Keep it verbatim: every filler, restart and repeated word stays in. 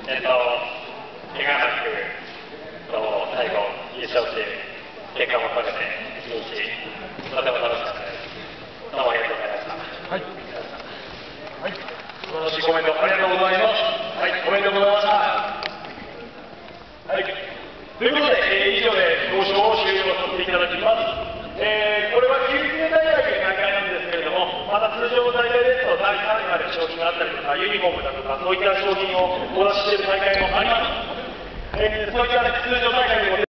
えっと、怪我なく、と最後、優勝っていう結果も取れて、一日、とても楽しかったです。どうもありがとうございました。 はい。はい。素晴らしいコメント、ありがとうございます。はい、コメントございました。はい。ということで、えー、以上で交渉を終了させていただきます。えー、これは救急大会という大会なんですけれども、また通常の大会ですと、だいさんいまで商品があったりとか、ユニフォームだとか、そういった商品をお出ししている大会もあります。えー、そういった、ね、通常大会でも